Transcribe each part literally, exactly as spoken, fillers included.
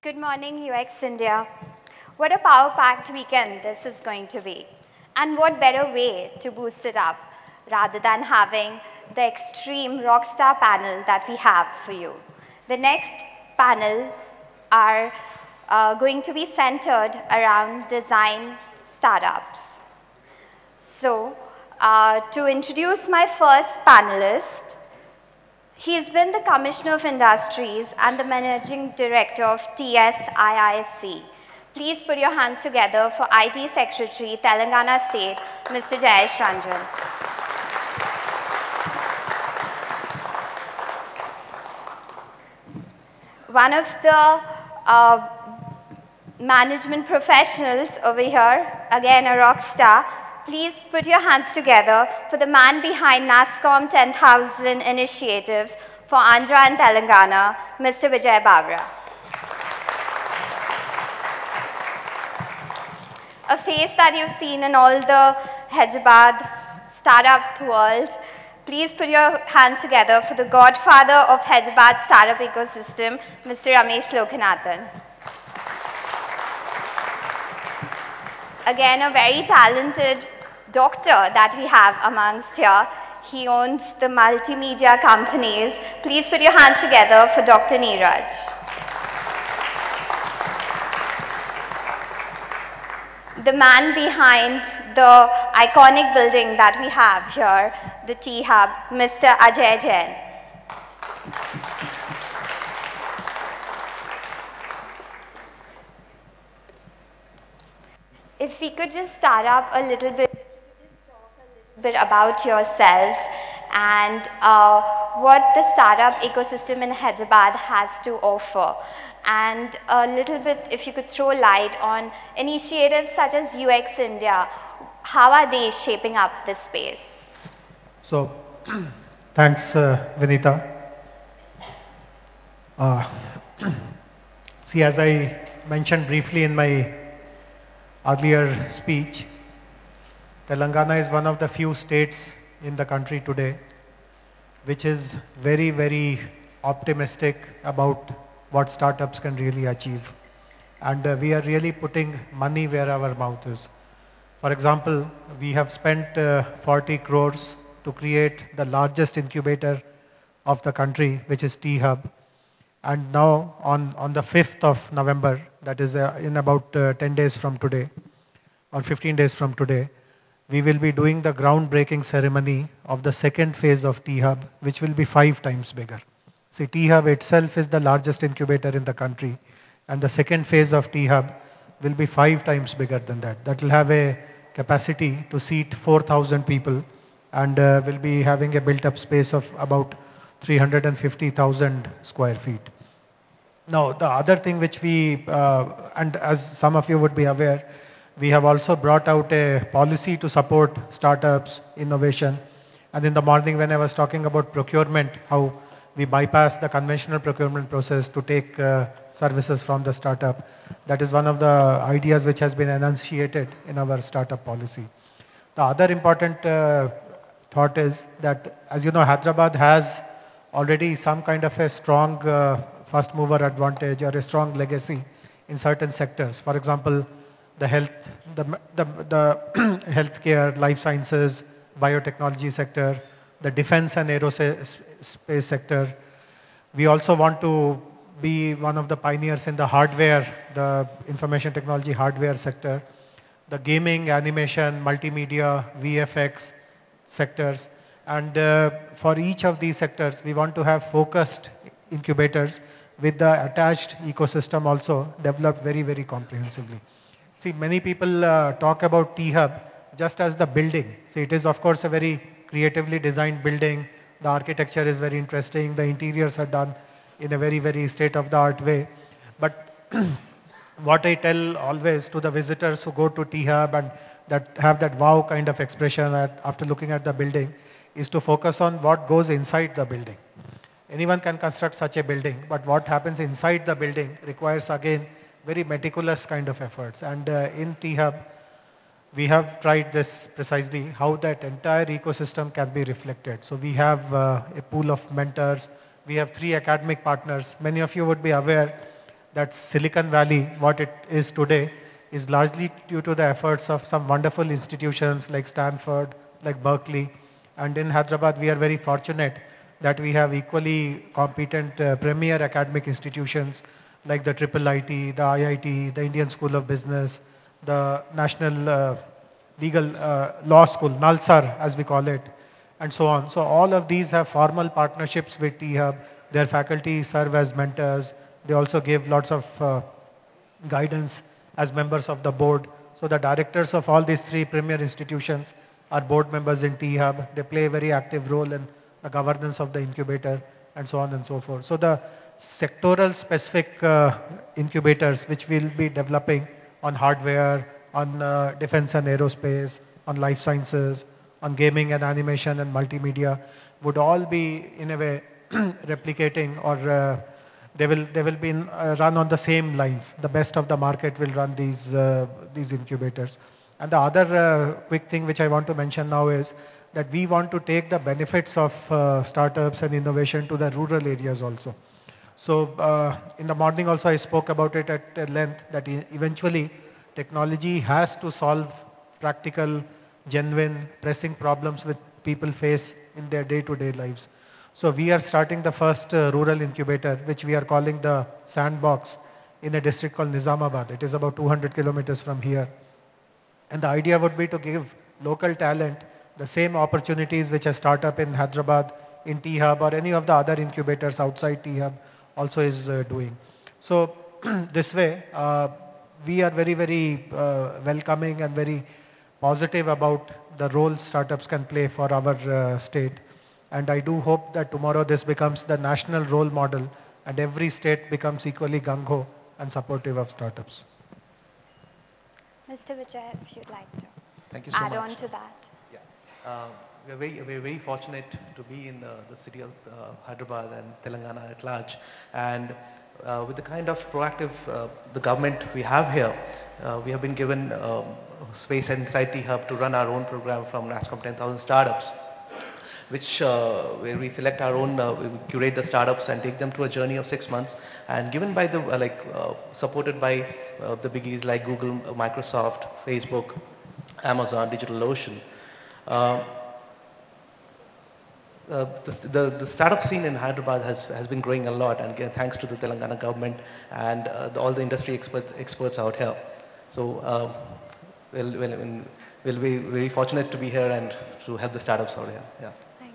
Good morning, U X India. What a power-packed weekend this is going to be. And what better way to boost it up rather than having the extreme rockstar panel that we have for you. The next panel are uh, going to be centered around design startups. So, uh, to introduce my first panelist, he has been the Commissioner of Industries and the Managing Director of T S I I C. Please put your hands together for I T Secretary, Telangana State, Mister Jayesh Ranjan. One of the uh, management professionals over here, again a rock star. Please put your hands together for the man behind NASSCOM ten thousand initiatives for Andhra and Telangana, Mister Vijay Bavra. A face that you've seen in all the Hyderabad startup world. Please put your hands together for the godfather of Hyderabad startup ecosystem, Mister Ramesh Lokhanathan. Again, a very talented doctor that we have amongst here. He owns the multimedia companies. Please put your hands together for Doctor Neeraj. The man behind the iconic building that we have here, the T-Hub, Mister Ajay Jain. If we could just start up a little bit, talk a little bit about yourselves and uh, what the startup ecosystem in Hyderabad has to offer. And a little bit, if you could throw light on initiatives such as U X India, how are they shaping up this space? So, thanks, uh, Vinita. Uh, see, as I mentioned briefly in my earlier speech, Telangana is one of the few states in the country today which is very, very optimistic about what startups can really achieve. And uh, we are really putting money where our mouth is. For example, we have spent uh, forty crores to create the largest incubator of the country, which is T-Hub. And now on, on the fifth of November, that is uh, in about uh, ten days from today, or fifteen days from today, we will be doing the groundbreaking ceremony of the second phase of T-Hub, which will be five times bigger. See, T-Hub itself is the largest incubator in the country, and the second phase of T-Hub will be five times bigger than that. That will have a capacity to seat four thousand people, and uh, will be having a built-up space of about three hundred fifty thousand square feet. Now, the other thing which we, uh, and as some of you would be aware, we have also brought out a policy to support startups, innovation. And in the morning when I was talking about procurement, how we bypass the conventional procurement process to take uh, services from the startup. That is one of the ideas which has been enunciated in our startup policy. The other important uh, thought is that, as you know, Hyderabad has already some kind of a strong uh, first mover advantage or a strong legacy in certain sectors. For example, the health, the, the, the healthcare, life sciences, biotechnology sector, the defense and aerospace sector. We also want to be one of the pioneers in the hardware, the information technology hardware sector, the gaming, animation, multimedia, V F X sectors. And uh, for each of these sectors, we want to have focused incubators with the attached ecosystem also developed very, very comprehensively. See, many people uh, talk about T-Hub just as the building. See, it is of course a very creatively designed building. The architecture is very interesting. The interiors are done in a very, very state-of-the-art way. But what I tell always to the visitors who go to T-Hub and that have that wow kind of expression at, after looking at the building is to focus on what goes inside the building. Anyone can construct such a building, but what happens inside the building requires, again, very meticulous kind of efforts. And uh, in T-Hub, we have tried this precisely, how that entire ecosystem can be reflected. So we have uh, a pool of mentors. We have three academic partners. Many of you would be aware that Silicon Valley, what it is today, is largely due to the efforts of some wonderful institutions like Stanford, like Berkeley. And in Hyderabad, we are very fortunate that we have equally competent uh, premier academic institutions like the Triple I T, the I I T, the Indian School of Business, the National uh, Legal uh, Law School, NALSAR as we call it, and so on. So all of these have formal partnerships with T Hub. Their faculty serve as mentors. They also give lots of uh, guidance as members of the board. So the directors of all these three premier institutions are board members in T Hub. They play a very active role in the governance of the incubator and so on and so forth. So the sectoral specific uh, incubators which we'll be developing on hardware, on uh, defense and aerospace, on life sciences, on gaming and animation and multimedia would all be in a way replicating or uh, they will they will be in, uh, run on the same lines. The best of the market will run these uh, these incubators. And the other uh, quick thing which I want to mention now is that we want to take the benefits of uh, startups and innovation to the rural areas also. So uh, in the morning also I spoke about it at, at length that e eventually technology has to solve practical, genuine, pressing problems which people face in their day-to-day lives. So we are starting the first uh, rural incubator, which we are calling the Sandbox, in a district called Nizamabad. It is about two hundred kilometers from here. And the idea would be to give local talent the same opportunities which a startup in Hyderabad, in T Hub, or any of the other incubators outside T Hub also is uh, doing. So this way, uh, we are very, very uh, welcoming and very positive about the role startups can play for our uh, state. And I do hope that tomorrow this becomes the national role model and every state becomes equally gung-ho and supportive of startups. Mister Vijay, if you'd like to Thank you so add much. on to that. Yeah. Uh, we're, very, we're very fortunate to be in uh, the city of uh, Hyderabad and Telangana at large. And uh, with the kind of proactive uh, the government we have here, uh, we have been given um, space inside T Hub to run our own program from NASCOM ten thousand startups, which uh, where we select our own, uh, we curate the startups and take them through a journey of six months, and given by the uh, like uh, supported by uh, the biggies like Google, Microsoft, Facebook, Amazon, DigitalOcean. Uh, uh, the, the, the startup scene in Hyderabad has, has been growing a lot, and again, thanks to the Telangana government and uh, the, all the industry experts, experts out here. So uh, we'll, we'll, we'll be very fortunate to be here and to help the startups out here. Yeah.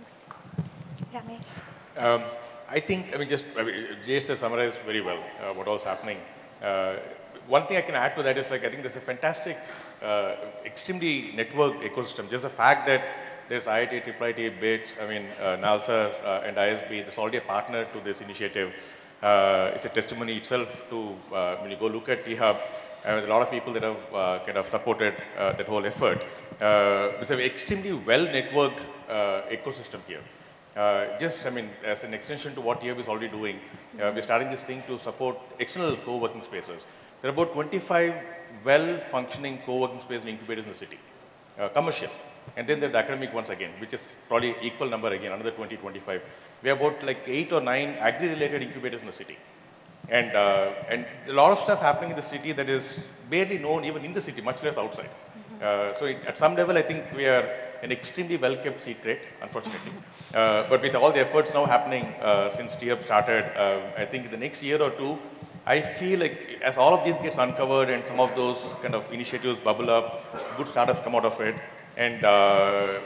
Ramesh. Um, I think, I mean, just, I mean, Jay has summarized very well uh, what all's happening. Uh, one thing I can add to that is, like, I think there's a fantastic, uh, extremely networked ecosystem. Just the fact that there's I I T, Triple I T, B I T, I mean, uh, NALSAR uh, and I S B, there's already a partner to this initiative. Uh, it's a testimony itself to, uh, when you go look at T Hub, uh, there's a lot of people that have uh, kind of supported uh, that whole effort. Uh, it's an extremely well-networked uh, ecosystem here. Uh, just, I mean, as an extension to what T Hub is already doing, uh, we're starting this thing to support external co-working spaces. There are about twenty-five well-functioning co-working spaces and incubators in the city, uh, commercial. And then there's the academic ones again, which is probably equal number again, another twenty, twenty-five. We have about like eight or nine agri-related incubators in the city. And, uh, and a lot of stuff happening in the city that is barely known even in the city, much less outside. Uh, so it, at some level, I think we are an extremely well-kept secret, unfortunately. Uh, but with all the efforts now happening uh, since T Hub started, uh, I think in the next year or two, I feel like as all of this gets uncovered and some of those kind of initiatives bubble up, good startups come out of it, and uh,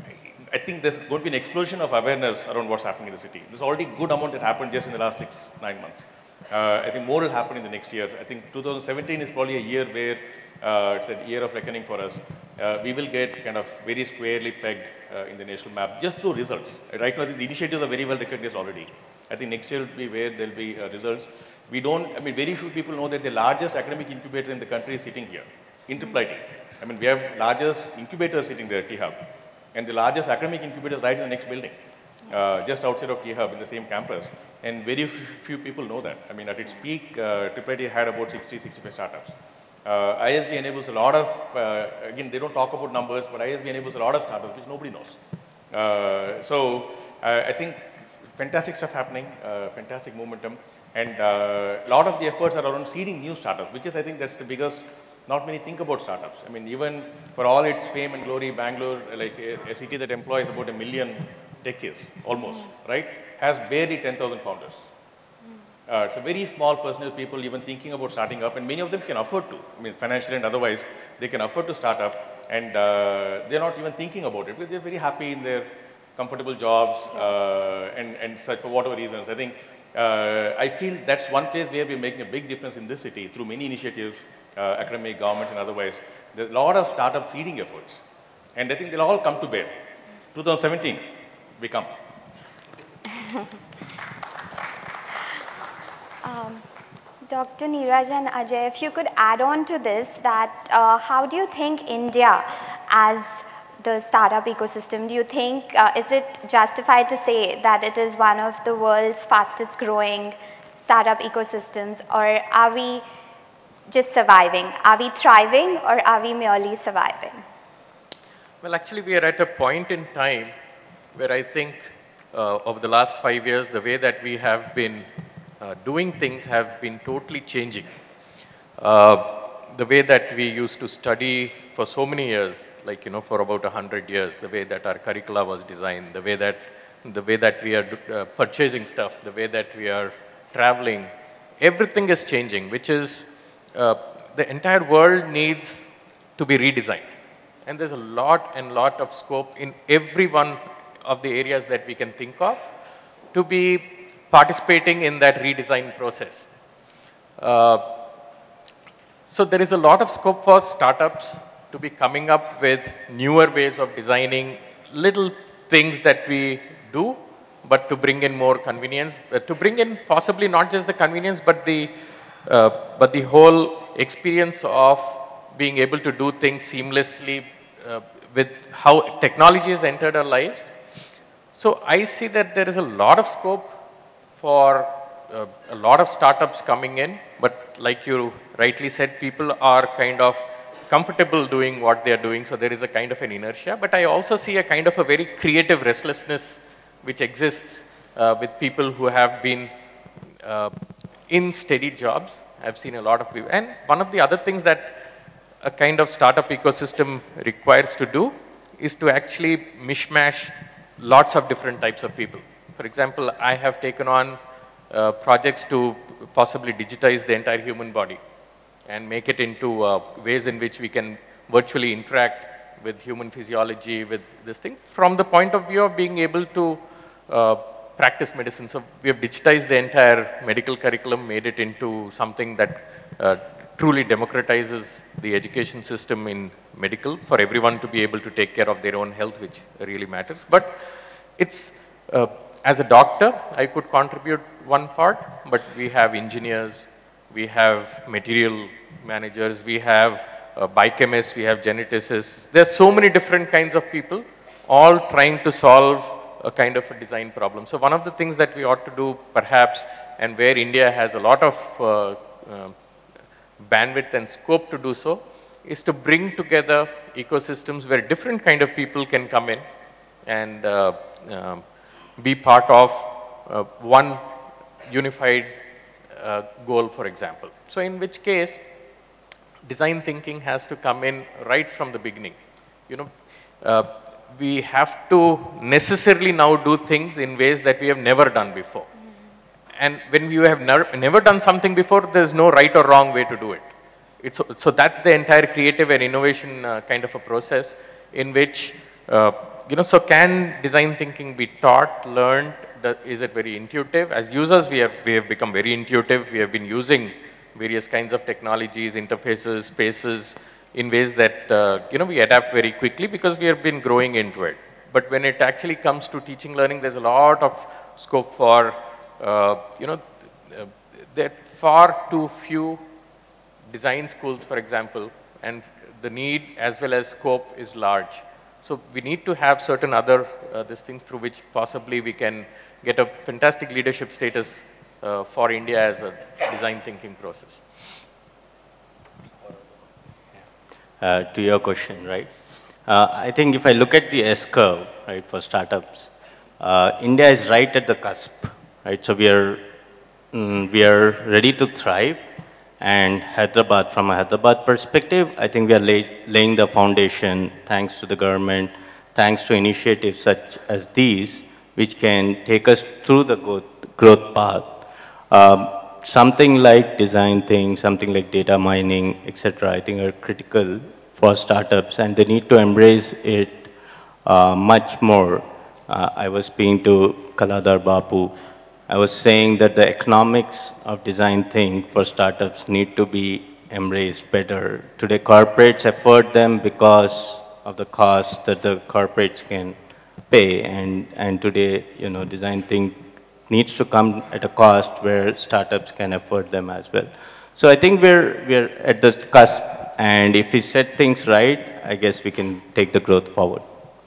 I think there's going to be an explosion of awareness around what's happening in the city. There's already a good amount that happened just in the last six, nine months. Uh, I think more will happen in the next year. I think two thousand seventeen is probably a year where uh, it's a year of reckoning for us. Uh, we will get kind of very squarely pegged uh, in the national map just through results. Right now, the initiatives are very well recognized already. I think next year will be where there'll be uh, results. We don't, I mean, very few people know that the largest academic incubator in the country is sitting here, in Triple I T. I mean, we have largest incubators sitting there at T Hub, and the largest academic incubator is right in the next building, uh, just outside of T Hub in the same campus. And very few people know that. I mean, at its peak, uh, Triple I T had about sixty, sixty-five startups. Uh, I S B enables a lot of, uh, again, they don't talk about numbers, but I S B enables a lot of startups, which nobody knows. Uh, so uh, I think fantastic stuff happening, uh, fantastic momentum. And a uh, lot of the efforts are around seeding new startups, which is, I think, that's the biggest. Not many think about startups. I mean, even for all its fame and glory, Bangalore, like a, a city that employs about a million techies, almost, mm. right, has barely ten thousand founders. Mm. Uh, it's a very small percentage of people even thinking about starting up, and many of them can afford to. I mean, financially and otherwise, they can afford to start up, and uh, they're not even thinking about it, because they're very happy in their comfortable jobs, uh, and, and such, for whatever reasons. I think, uh, I feel that's one place where we're making a big difference in this city through many initiatives, uh, academic, government, and otherwise. There's a lot of startup seeding efforts, and I think they'll all come to bear. twenty seventeen, we come. um, Doctor Neeraj and Ajay, if you could add on to this, that uh, how do you think India as the startup ecosystem, do you think, uh, is it justified to say that it is one of the world's fastest growing startup ecosystems, or are we just surviving? Are we thriving, or are we merely surviving? Well, actually, we are at a point in time where I think uh, over the last five years, the way that we have been uh, doing things have been totally changing. Uh, the way that we used to study for so many years, like, you know, for about a hundred years, the way that our curricula was designed, the way that, the way that we are uh, purchasing stuff, the way that we are traveling, everything is changing, which is, uh, the entire world needs to be redesigned. And there's a lot and lot of scope in every one of the areas that we can think of to be participating in that redesign process. Uh, so there is a lot of scope for startups to be coming up with newer ways of designing little things that we do, but to bring in more convenience, uh, to bring in possibly not just the convenience, but the, uh, but the whole experience of being able to do things seamlessly uh, with how technology has entered our lives. So I see that there is a lot of scope for uh, a lot of startups coming in, but like you rightly said, people are kind of comfortable doing what they are doing, so there is a kind of an inertia. But I also see a kind of a very creative restlessness which exists uh, with people who have been uh, in steady jobs. I've seen a lot of people. And one of the other things that a kind of startup ecosystem requires to do is to actually mishmash lots of different types of people. For example, I have taken on uh, projects to possibly digitize the entire human body and make it into uh, ways in which we can virtually interact with human physiology, with this thing, from the point of view of being able to uh, practice medicine. So we have digitized the entire medical curriculum, made it into something that uh, truly democratizes the education system in medical for everyone to be able to take care of their own health, which really matters. But it's, uh, as a doctor, I could contribute one part, but we have engineers, we have material managers, we have uh, biochemists, we have geneticists. There's so many different kinds of people, all trying to solve a kind of a design problem. So one of the things that we ought to do, perhaps, and where India has a lot of uh, uh, bandwidth and scope to do so, is to bring together ecosystems where different kind of people can come in and uh, uh, be part of uh, one unified uh, goal, for example. So in which case, design thinking has to come in right from the beginning. You know, uh, we have to necessarily now do things in ways that we have never done before. Mm-hmm. And when you have never, never done something before, there's no right or wrong way to do it. It's, so that's the entire creative and innovation uh, kind of a process in which, uh, you know, so can design thinking be taught, learned? The, is it very intuitive? As users, we have, we have become very intuitive. We have been using various kinds of technologies, interfaces, spaces, in ways that, uh, you know, we adapt very quickly because we have been growing into it. But when it actually comes to teaching, learning, there's a lot of scope for, uh, you know, uh, there are far too few design schools, for example, and the need as well as scope is large. So we need to have certain other uh, these things through which possibly we can get a fantastic leadership status uh, for India as a design thinking process. Uh, to your question, right? Uh, I think if I look at the S-curve, right, for startups, uh, India is right at the cusp, right? So we are mm, we are ready to thrive. And Hyderabad, from a Hyderabad perspective, I think we are lay, laying the foundation thanks to the government, thanks to initiatives such as these, which can take us through the growth, growth path. Um, something like design things, something like data mining, et cetera, I think are critical for startups, and they need to embrace it uh, much more. Uh, I was speaking to Kaladar Bapu. I was saying that the economics of design thing for startups need to be embraced better. Today, corporates afford them because of the cost that the corporates can pay, and, and today, you know, design thing needs to come at a cost where startups can afford them as well. So I think we're, we're at the cusp, and if we set things right, I guess we can take the growth forward.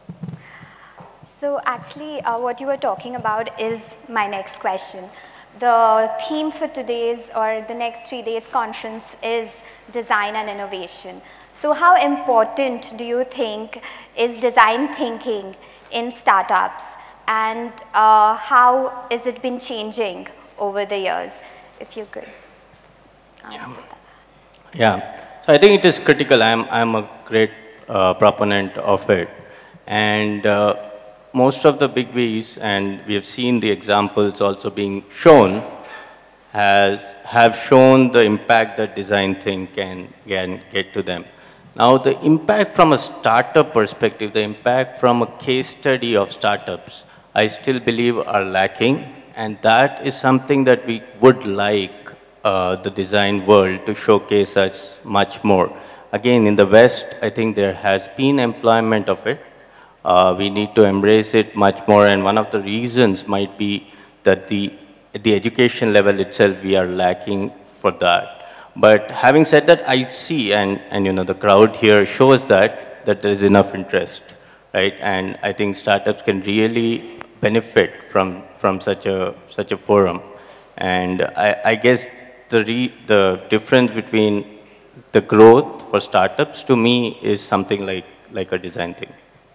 So actually, uh, what you were talking about is my next question. The theme for today's or the next three days conference is design and innovation. So how important do you think is design thinking in startups, and uh, how has it been changing over the years? If you could answer Yeah. that. Yeah, so I think it is critical. I'm, I'm a great uh, proponent of it. And uh, most of the big V's, and we have seen the examples also being shown, has, have shown the impact that design thing can, can get to them. Now, the impact from a startup perspective, the impact from a case study of startups, I still believe are lacking, and that is something that we would like uh, the design world to showcase us much more. Again, in the West, I think there has been employment of it. Uh, we need to embrace it much more, and one of the reasons might be that the, at the education level itself, we are lacking for that. But having said that, I see, and, and you know, the crowd here shows that, that there is enough interest, right? And I think startups can really benefit from, from such, a, such a forum. And I, I guess the, re, the difference between the growth for startups, to me, is something like, like a design thing.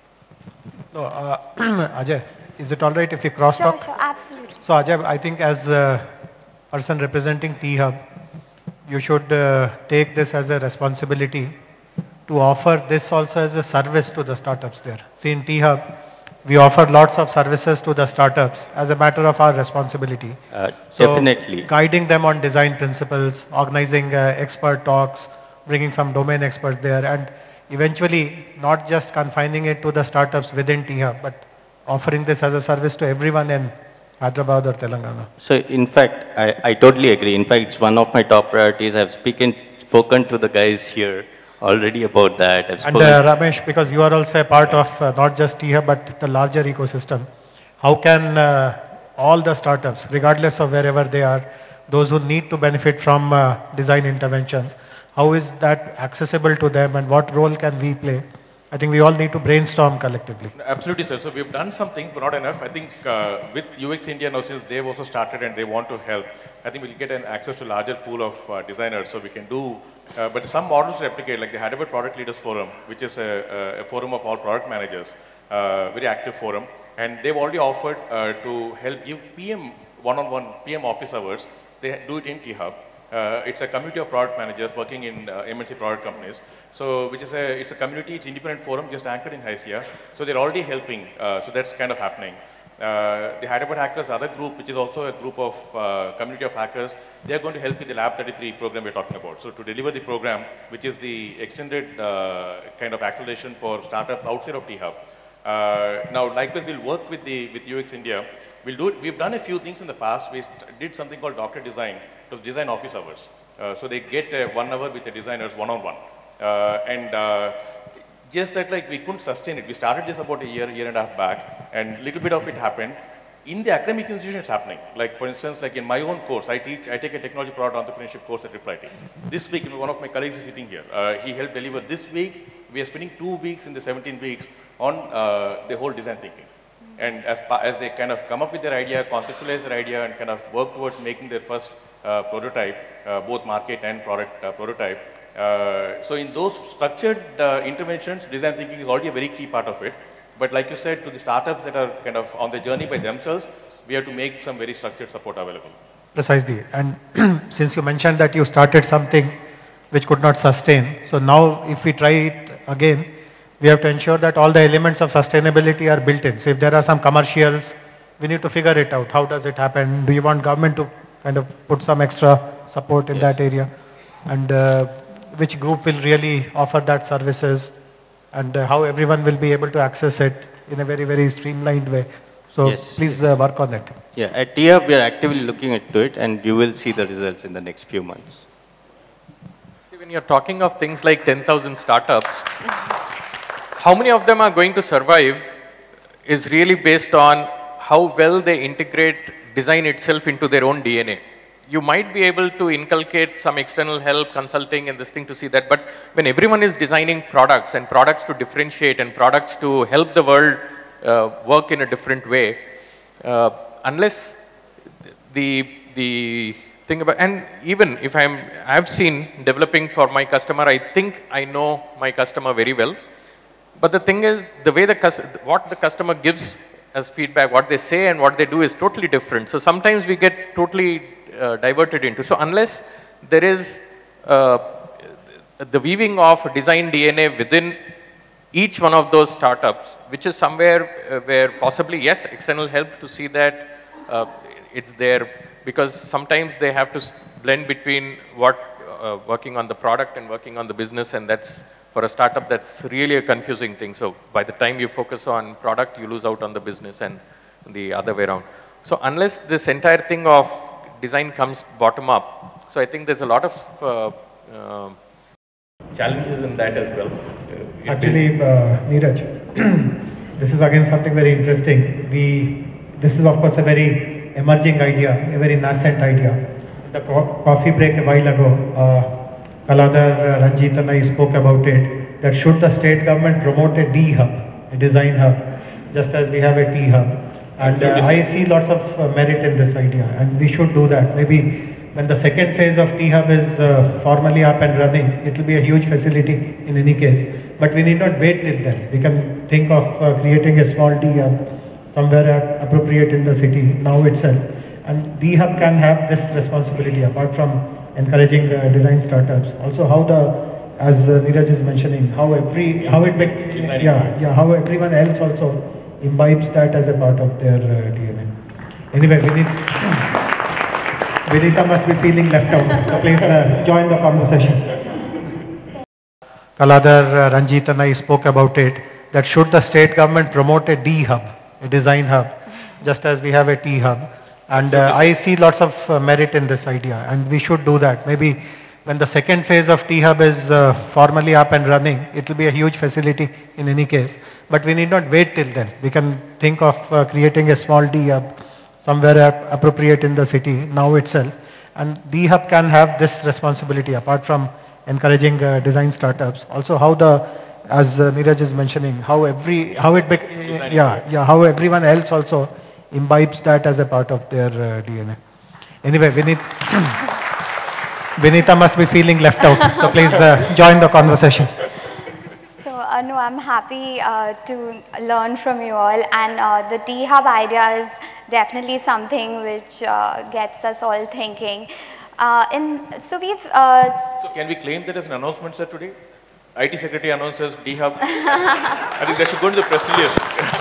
No, uh, Ajay, is it all right if we cross Sure, talk? sure, absolutely. So Ajay, I think as a person representing T-Hub, you should uh, take this as a responsibility to offer this also as a service to the startups there. See, in T-Hub, we offer lots of services to the startups as a matter of our responsibility. Uh, so definitely. Guiding them on design principles, organizing uh, expert talks, bringing some domain experts there, and eventually not just confining it to the startups within T-Hub, but offering this as a service to everyone in Hyderabad or Telangana. So in fact, I, I totally agree. In fact, it's one of my top priorities. I've speaken, spoken to the guys here already about that. I've and uh, Ramesh, because you are also a part of uh, not just T-Hub, but the larger ecosystem, how can uh, all the startups, regardless of wherever they are, those who need to benefit from uh, design interventions, how is that accessible to them, and what role can we play? I think we all need to brainstorm collectively. Absolutely, sir. So we've done some things, but not enough. I think uh, with U X India now, since they've also started and they want to help, I think we'll get an access to larger pool of uh, designers, so we can do, uh, but some models to replicate, like the Hyderabad Product Leaders Forum, which is a, a forum of all product managers, uh, very active forum, and they've already offered uh, to help give P M one-on-one, P M office hours. They do it in T-Hub. Uh, it's a community of product managers working in uh, M N C product companies. So, which is a, it's a community, it's independent forum just anchored in Hysia. So they're already helping. Uh, so that's kind of happening. Uh, the Hyderabad Hackers, other group, which is also a group of uh, community of hackers, they're going to help with the Lab thirty-three program we're talking about. So to deliver the program, which is the extended uh, kind of acceleration for startups outside of T-Hub. Uh, now, likewise, we'll work with the with U X India. We'll do it. We've done a few things in the past. We did something called Doctor Design. It was design office hours. Uh, so they get uh, one hour with the designers one-on-one. Uh, and uh, just that, like, we couldn't sustain it. We started this about a year, year and a half back, and little bit of it happened. In the academic institution, it's happening. Like, for instance, like in my own course, I teach, I take a technology product entrepreneurship course at Reply T. This week, one of my colleagues is sitting here. Uh, he helped deliver this week. We are spending two weeks in the seventeen weeks on uh, the whole design thinking. And as, as they kind of come up with their idea, conceptualize their idea, and kind of work towards making their first uh, prototype, uh, both market and product uh, prototype. Uh, so in those structured uh, interventions, design thinking is already a very key part of it. But like you said, to the startups that are kind of on the journey by themselves, we have to make some very structured support available. Precisely. And since you mentioned that you started something which could not sustain, so now if we try it again, we have to ensure that all the elements of sustainability are built in. So if there are some commercials, we need to figure it out. How does it happen? Do you want government to kind of put some extra support in yes. that area? And uh, which group will really offer that services? And uh, how everyone will be able to access it in a very, very streamlined way. So yes. please uh, work on it. Yeah, at T Hub we are actively looking into it, and you will see the results in the next few months. See, when you're talking of things like ten thousand startups, how many of them are going to survive is really based on how well they integrate design itself into their own D N A. You might be able to inculcate some external help, consulting and this thing to see that, but when everyone is designing products and products to differentiate and products to help the world uh, work in a different way, uh, unless the, the thing about, and even if I'm, I've seen developing for my customer, I think I know my customer very well. But the thing is, the way the, what the customer gives as feedback, what they say and what they do is totally different. So sometimes we get totally uh, diverted into. So unless there is uh, the weaving of design D N A within each one of those startups, which is somewhere uh, where possibly, yes, external help to see that uh, it's there, because sometimes they have to blend between what uh, working on the product and working on the business, and that's, for a startup, that's really a confusing thing. So by the time you focus on product, you lose out on the business and the other way around. So unless this entire thing of design comes bottom up, so I think there's a lot of uh, uh, challenges in that as well. Uh, Actually, uh, Neeraj, this is again something very interesting. We, this is of course a very emerging idea, a very nascent idea. The co coffee break a while ago, uh, Kaladhar, uh, Ranjit and I spoke about it, that should the state government promote a D hub, a design hub, just as we have a T hub. And uh, I see lots of uh, merit in this idea, and we should do that. Maybe when the second phase of T hub is uh, formally up and running, it will be a huge facility in any case. But we need not wait till then. We can think of uh, creating a small D hub somewhere appropriate in the city now itself. And D hub can have this responsibility, apart from encouraging uh, design startups. Also, how the, as uh, Neeraj is mentioning, how every, how it, yeah, yeah, how everyone else also imbibes that as a part of their uh, D N A. Anyway, Vinit, Vinita must be feeling left out, so please uh, join the conversation. Kaladhar, uh, Ranjit and I spoke about it, that should the state government promote a D hub, a design hub, just as we have a T hub. And uh, I see lots of uh, merit in this idea, and we should do that. Maybe when the second phase of T hub is uh, formally up and running, it will be a huge facility in any case. But we need not wait till then. We can think of uh, creating a small D hub somewhere appropriate in the city now itself. And D hub can have this responsibility, apart from encouraging uh, design startups. Also, how the, as uh, Neeraj is mentioning, how every, how it, yeah, yeah, how everyone else also imbibes that as a part of their uh, D N A. Anyway, Vinit, Vinita must be feeling left out, so please uh, join the conversation. So, uh, no, I'm happy uh, to learn from you all, and uh, the T hub idea is definitely something which uh, gets us all thinking. Uh, in, so we've... Uh, so can we claim that as an announcement, sir, today? I T Secretary announces D hub. I think that should go into the press release.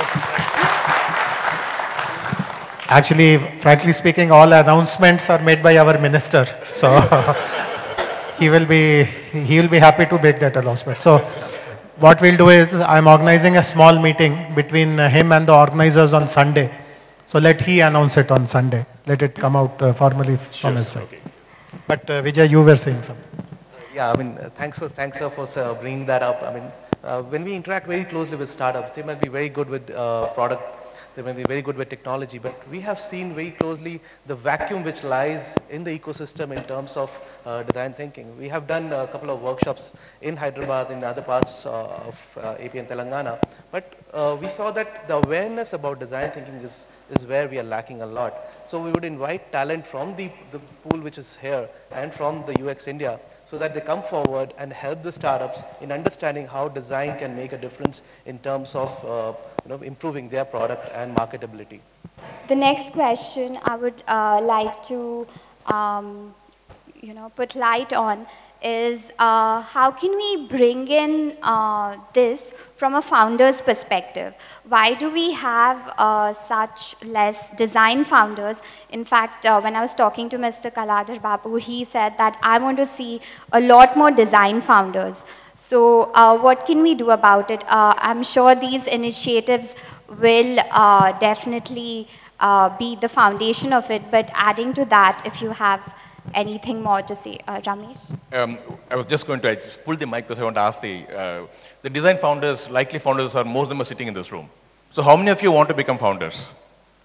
Actually, frankly speaking, all announcements are made by our minister. So he will be he will be happy to make that announcement. So what we'll do is, I'm organizing a small meeting between him and the organizers on Sunday. So let he announce it on Sunday. Let it come out uh, formally from his side. Okay. But uh, Vijay, you were saying something. Yeah, I mean, uh, thanks for thanks sir, for uh, bringing that up. I mean, uh, when we interact very closely with startups, they might be very good with uh, product. They may be very good with technology, but we have seen very closely the vacuum which lies in the ecosystem in terms of uh, design thinking. We have done a couple of workshops in Hyderabad, in other parts uh, of uh, A P and Telangana, but uh, we saw that the awareness about design thinking is, is where we are lacking a lot. So we would invite talent from the, the pool which is here and from the U X India, so that they come forward and help the startups in understanding how design can make a difference in terms of uh, you know, improving their product and marketability. the next question I would uh, like to um, you know, put light on is uh, how can we bring in uh, this from a founder's perspective? Why do we have uh, such less design founders? In fact, uh, when I was talking to Mister Kaladhar Babu, he said that I want to see a lot more design founders. So uh, what can we do about it? Uh, I'm sure these initiatives will uh, definitely uh, be the foundation of it, but adding to that, if you have anything more to say, uh, Ramesh? Um, I was just going to I just pull the mic because I want to ask the, uh, the design founders, likely founders, are most of them are sitting in this room. So how many of you want to become founders?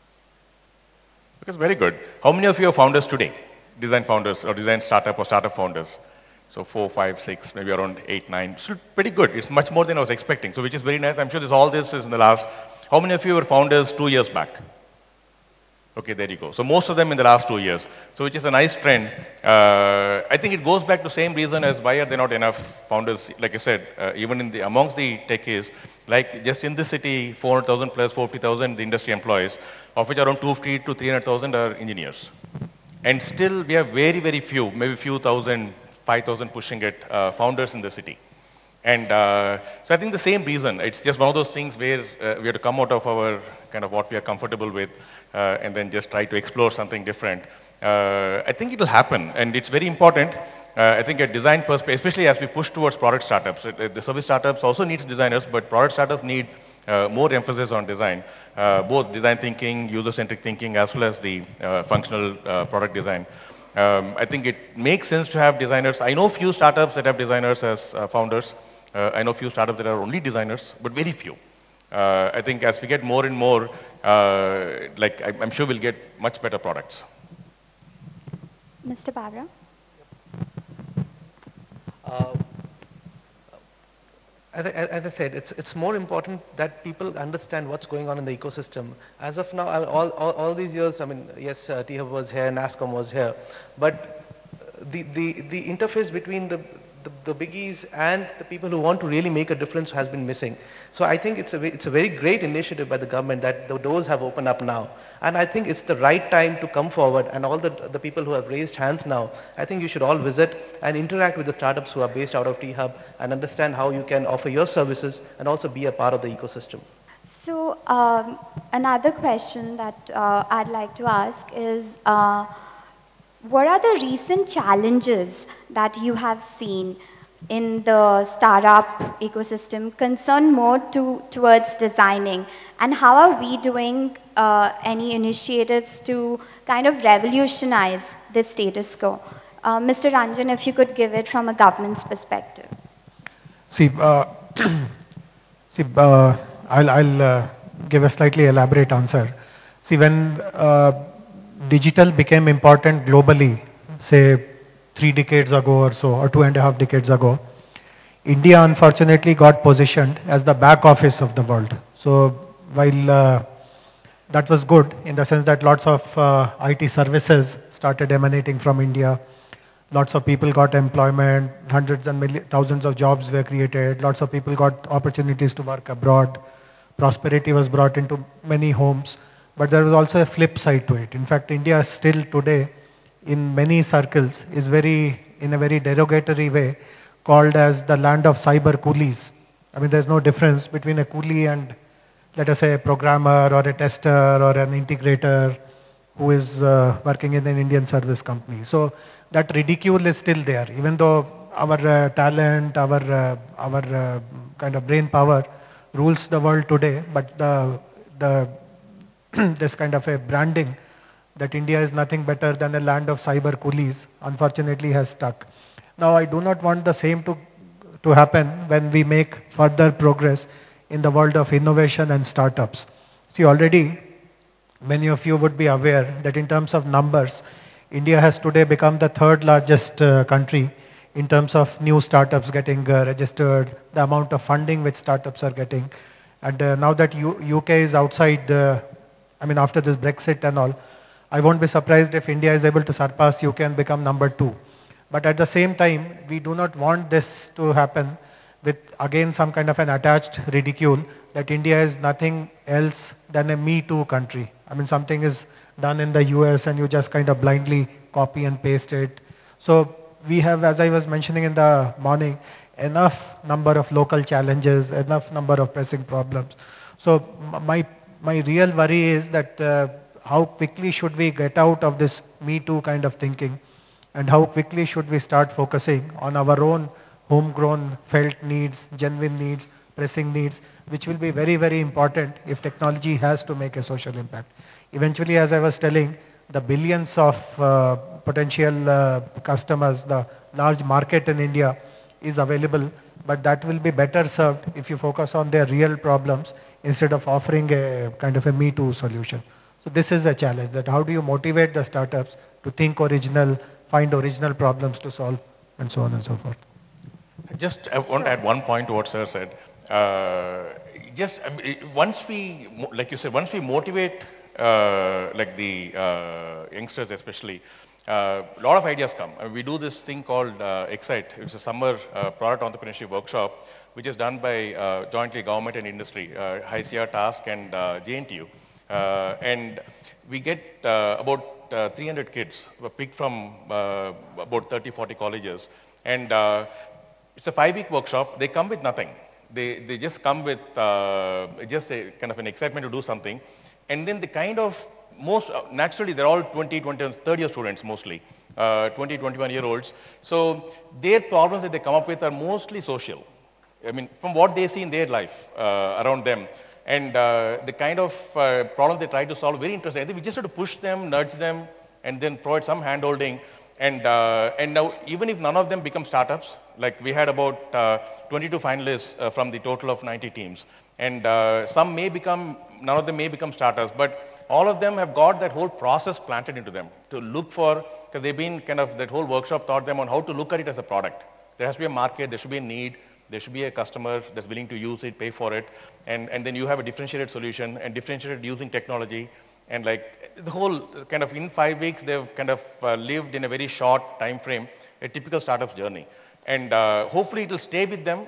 Because very good. How many of you are founders today? Design founders or design startup or startup founders? So four, five, six, maybe around eight, nine. So pretty good. It's much more than I was expecting. So which is very nice. I'm sure this, all this is in the last, how many of you were founders two years back? Okay, there you go. So most of them in the last two years. So which is a nice trend. Uh, I think it goes back to the same reason as why are there not enough founders. Like I said, uh, even in the, amongst the techies, like just in this city, four hundred thousand plus four hundred fifty thousand the industry employees, of which around two hundred fifty to three hundred thousand are engineers. And still we have very, very few, maybe few thousand, five thousand pushing it, uh, founders in the city. And uh, so I think the same reason, it's just one of those things where uh, we have to come out of our kind of what we are comfortable with uh, and then just try to explore something different. Uh, I think it will happen, and it's very important. Uh, I think a design perspective, especially as we push towards product startups, uh, the service startups also needs designers, but product startups need uh, more emphasis on design, uh, both design thinking, user-centric thinking, as well as the uh, functional uh, product design. Um, I think it makes sense to have designers. I know few startups that have designers as uh, founders. Uh, I know few startups that are only designers, but very few. Uh, I think as we get more and more, uh, like I, I'm sure we'll get much better products. Mister Bavra? Uh, as, I, as I said, it's, it's more important that people understand what's going on in the ecosystem. As of now, I, all, all, all these years, I mean, yes, uh, T-Hub was here, NASCOM was here, but the, the, the interface between the The, the biggies and the people who want to really make a difference has been missing. So I think it's a, it's a very great initiative by the government that the doors have opened up now. And I think it's the right time to come forward, and all the, the people who have raised hands now, I think you should all visit and interact with the startups who are based out of T-Hub and understand how you can offer your services and also be a part of the ecosystem. So um, another question that uh, I'd like to ask is, uh, what are the recent challenges that you have seen in the startup ecosystem concerned more to, towards designing, and how are we doing uh, any initiatives to kind of revolutionize this status quo? Uh, Mister Ranjan, if you could give it from a government's perspective. See, uh, see uh, I'll, I'll uh, give a slightly elaborate answer. See, when uh, digital became important globally, say three decades ago or so, or two and a half decades ago, India unfortunately got positioned as the back office of the world. So while uh, that was good in the sense that lots of uh, I T services started emanating from India, lots of people got employment, hundreds and millions, thousands of jobs were created, lots of people got opportunities to work abroad, prosperity was brought into many homes, but there was also a flip side to it. In fact, India still today, in many circles, is very, in a very derogatory way, called as the land of cyber coolies. I mean, there's no difference between a coolie and, let us say, a programmer or a tester or an integrator who is uh, working in an Indian service company. So that ridicule is still there, even though our uh, talent, our, uh, our uh, kind of brain power rules the world today, but the, the this kind of a branding that India is nothing better than a land of cyber coolies, unfortunately has stuck. Now, I do not want the same to, to happen when we make further progress in the world of innovation and startups. See, already, many of you would be aware that in terms of numbers, India has today become the third largest uh, country in terms of new startups getting uh, registered, the amount of funding which startups are getting. And uh, now that U UK is outside, uh, I mean, after this Brexit and all, I won't be surprised if India is able to surpass U K and become number two. But at the same time, we do not want this to happen with, again, some kind of an attached ridicule that India is nothing else than a Me Too country. I mean, something is done in the U S and you just kind of blindly copy and paste it. So we have, as I was mentioning in the morning, enough number of local challenges, enough number of pressing problems. So my, my real worry is that uh, how quickly should we get out of this Me Too kind of thinking, and how quickly should we start focusing on our own homegrown felt needs, genuine needs, pressing needs, which will be very, very important if technology has to make a social impact. Eventually, as I was telling, the billions of uh, potential uh, customers, the large market in India is available, but that will be better served if you focus on their real problems instead of offering a kind of a Me Too solution. So this is a challenge, that how do you motivate the startups to think original, find original problems to solve, and so on and so forth. Just I want to add one point to what sir said. Uh, just I mean, once we, like you said, once we motivate uh, like the uh, youngsters especially, a uh, lot of ideas come. I mean, we do this thing called uh, Excite, which is a summer uh, product entrepreneurship workshop, which is done by uh, jointly government and industry, uh, I C R, Task, and uh, J N T U. Uh, and we get uh, about uh, three hundred kids who are picked from uh, about thirty, forty colleges. And uh, it's a five-week workshop. They come with nothing. They, they just come with uh, just a kind of an excitement to do something. And then the kind of, most, uh, naturally, they're all twenty, twenty, thirty year students mostly, uh, twenty, twenty-one year olds. So their problems that they come up with are mostly social. I mean, from what they see in their life uh, around them. And uh, the kind of uh, problems they try to solve, very interesting. I think we just have to push them, nudge them, and then provide some hand-holding. And, uh, and now, even if none of them become startups, like we had about uh, twenty-two finalists uh, from the total of ninety teams. And uh, some may become, none of them may become startups, but all of them have got that whole process planted into them to look for, because they've been kind of, that whole workshop taught them on how to look at it as a product. There has to be a market, there should be a need, there should be a customer that's willing to use it, pay for it, and, and then you have a differentiated solution and differentiated using technology. And like the whole kind of in five weeks, they've kind of uh, lived in a very short time frame, a typical startup's journey. And uh, hopefully it'll stay with them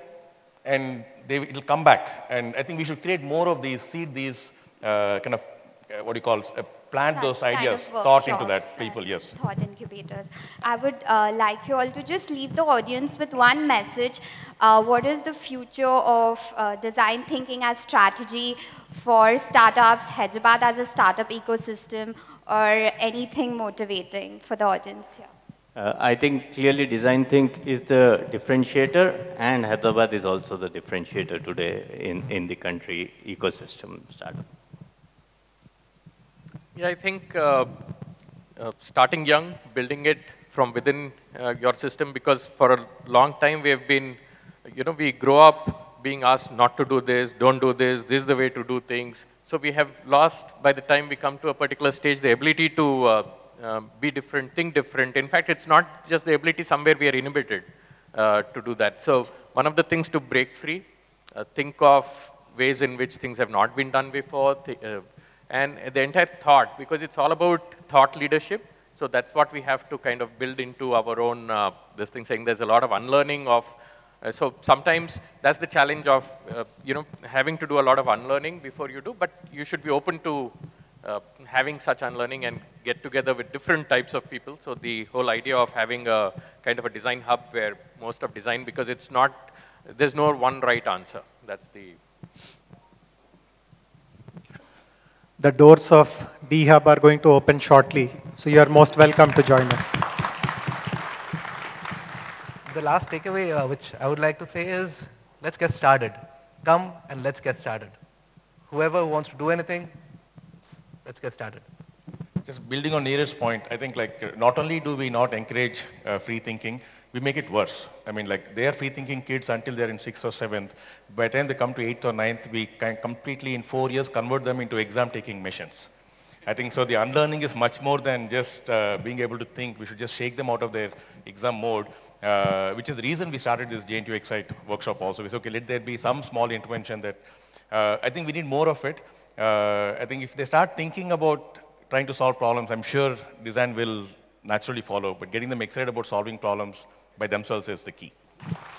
and they, it'll come back. And I think we should create more of these, seed these uh, kind of, uh, what do you call, uh, plant Such those kind ideas, of thought into that, workshops people, and yes. Thought incubators. I would uh, like you all to just leave the audience with one message. Uh, what is the future of uh, design thinking as strategy for startups, Hyderabad as a startup ecosystem, or anything motivating for the audience here? Uh, I think clearly design think is the differentiator, and Hyderabad is also the differentiator today in, in the country ecosystem startup. Yeah, I think uh, uh, starting young, building it from within uh, your system, because for a long time we have been, you know, we grow up being asked not to do this, don't do this, this is the way to do things. So we have lost, by the time we come to a particular stage, the ability to uh, uh, be different, think different. In fact, it's not just the ability, somewhere we are inhibited uh, to do that. So one of the things to break free, uh, think of ways in which things have not been done before, th uh, and the entire thought, because it's all about thought leadership. So that's what we have to kind of build into our own, uh, this thing, saying there's a lot of unlearning of, uh, so sometimes that's the challenge of, uh, you know, having to do a lot of unlearning before you do, but you should be open to uh, having such unlearning and get together with different types of people. So the whole idea of having a kind of a design hub where most of design, because it's not, there's no one right answer. That's the... The doors of D Hub are going to open shortly, so you are most welcome to join us. The last takeaway uh, which I would like to say is, let's get started. Come and let's get started. Whoever wants to do anything, let's get started. Just building on Neeraj's point, I think like uh, not only do we not encourage uh, free thinking, we make it worse. I mean, like they are free thinking kids until they're in sixth or seventh. By the time they come to eighth or ninth, we can completely in four years convert them into exam taking machines. I think so the unlearning is much more than just uh, being able to think. We should just shake them out of their exam mode, uh, which is the reason we started this J N T U Excite workshop also. We said, okay, let there be some small intervention that, uh, I think we need more of it. Uh, I think if they start thinking about trying to solve problems, I'm sure design will naturally follow, but getting them excited about solving problems by themselves is the key.